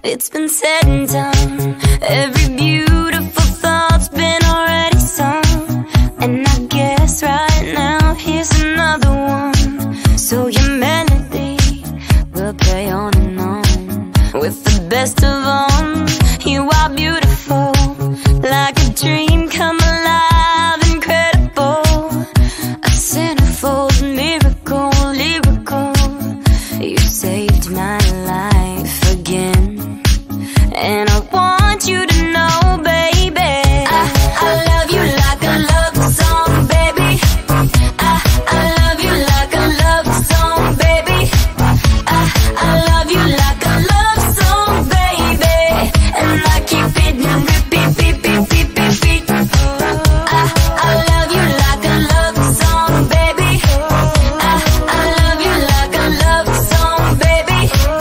It's been said and done. Every beautiful thought's been already sung. And I guess right now here's another one. So your melody will play on and on. With the best of them, you are beautiful, like a dream come alive, incredible. A centerfold, miracle, lyrical. You saved my life again. And I want you to know, baby, I love you like a love song, baby. I love you like a love song, baby. I love you like a love song, baby. And I keep it re-pe-pe-peat. I love you like a love song, baby. I love you like a love song, baby.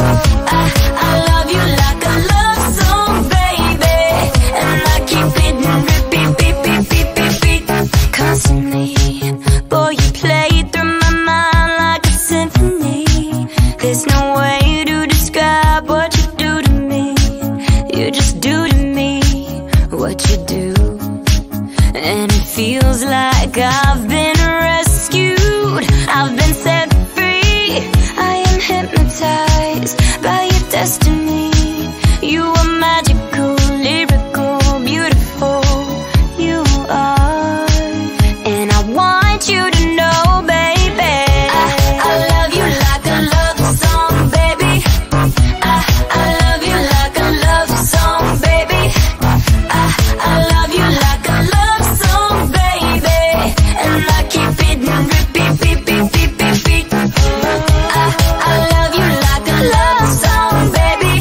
I love you like a love song, baby. And I keep it re-pe-pe-peat. Constantly, boy, you play through my mind like a symphony. There's no way to describe what you do to me. You just do to me what you do. And it feels like I've been rescued, I've been set free. I am hypnotized by your destiny. You are magical, lyrical, beautiful. You are. And I want you to know, baby, I love you like a love song, baby. I love you like a love song, baby. I love you like a love song, baby. And I keep it re-pe-pe-peat. I love you like a love song, baby.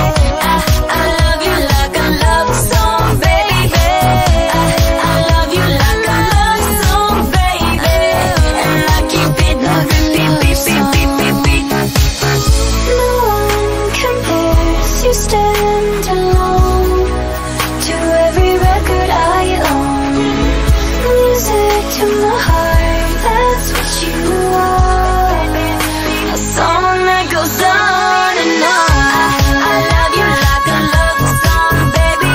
I love you like a love song, baby. I love you like a love song, baby. And I keep it re-pe-pe-peat. No one compares, you stand alone to every record I own. Music to my heart, that's what you are. A song that goes on and on. I love you like a love song, baby.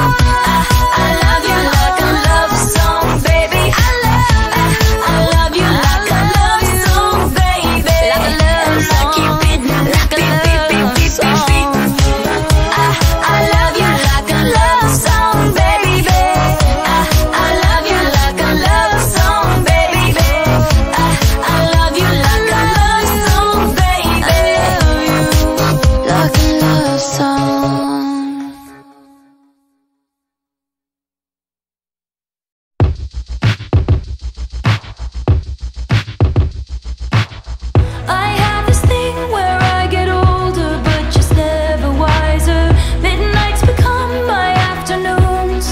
I love you like a love song, baby. I love you like a love song, baby. And I keep it re-pe-pe-peat. I love you like a love song, baby. I love you like a love song, baby. I love you like a love song, baby. Like a love song. I have this thing where I get older, but just never wiser. Midnights become my afternoons.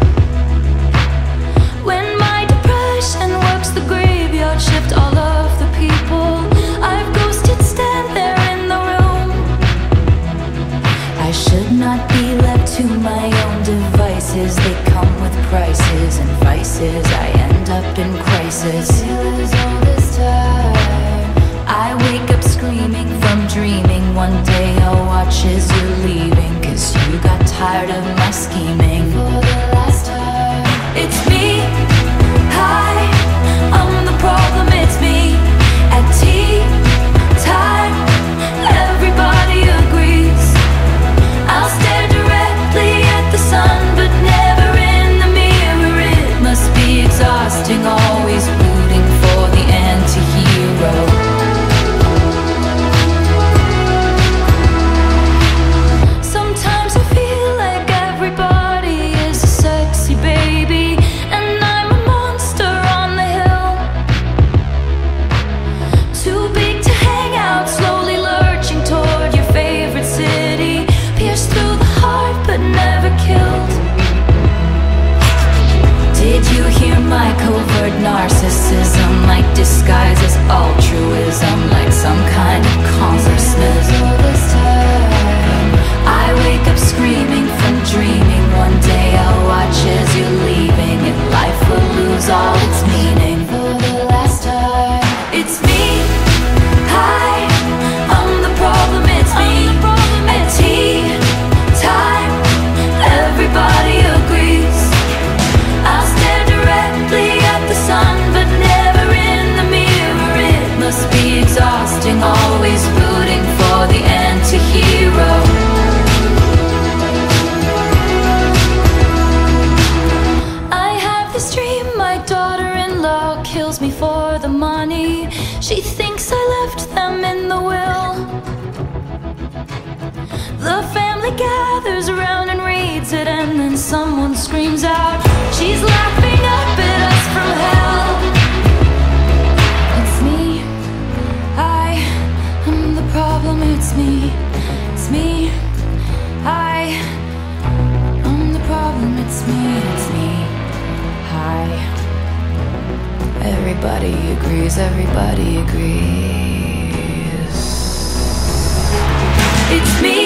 When my depression works the graveyard shift, all of the people I've ghosted stand there in the room. I should not be left to my own devices. They come with prices and vices. I end up in crisis. All this time I wake up screaming from dreaming. One day I'll watch as you're leaving, 'cause you got tired of my scheming. For the last time, it's me. Hi, I'm the problem, it's me. At tea time, everybody agrees. I'll stare directly at the sun, but never in the mirror. It must be exhausting, always rooting for the anti-hero. Sometimes I feel like everybody is a gathers around and reads it, and then someone screams out, she's laughing up at us from hell. It's me, I am the problem. It's me, it's me, I am the problem. It's me, it's me, I. Everybody agrees, everybody agrees. It's me.